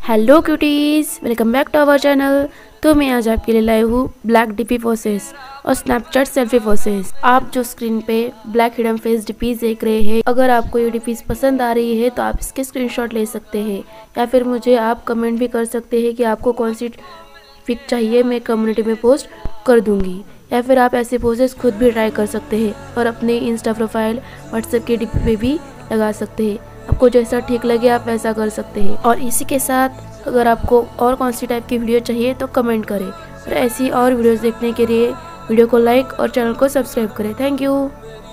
Hello cuties, welcome back to our channel. तो मैं आज आपके लिए लाई हूँ ब्लैक डीपी पोसेस और स्नैपचैट सेल्फी पोसेस। आप जो स्क्रीन पे ब्लैक हिडन फेस डीपीज देख रहे हैं, अगर आपको ये डीपीज पसंद आ रही है तो आप इसके स्क्रीनशॉट ले सकते हैं या फिर मुझे आप कमेंट भी कर सकते हैं कि आपको कौन सी पिक चाहिए, मैं कम्युनिटी में पोस्ट कर दूंगी। या फिर आप ऐसे पोसेस खुद भी ट्राई कर सकते हैं और अपने इंस्टा प्रोफाइल, व्हाट्सएप के डीपी पे भी लगा सकते हैं। आपको जैसा ठीक लगे आप वैसा कर सकते हैं। और इसी के साथ अगर आपको और कौन सी टाइप की वीडियो चाहिए तो कमेंट करें, और ऐसी और वीडियोस देखने के लिए वीडियो को लाइक और चैनल को सब्सक्राइब करें। Thank you.